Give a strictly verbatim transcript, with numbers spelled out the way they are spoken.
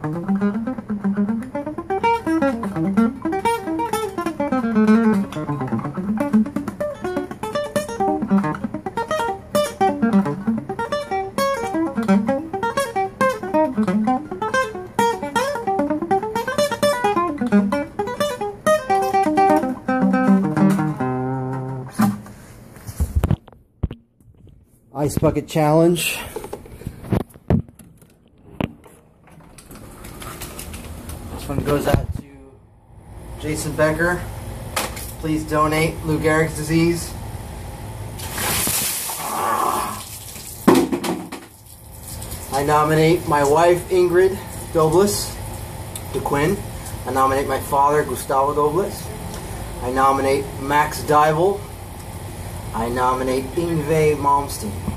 Ice Bucket Challenge. This one goes out to Jason Becker. Please donate Lou Gehrig's disease. I nominate my wife Ingrid Douglas de Quinn. I nominate my father Gustavo Douglas. I nominate Max Dybel. I nominate Yngve Malmsteen.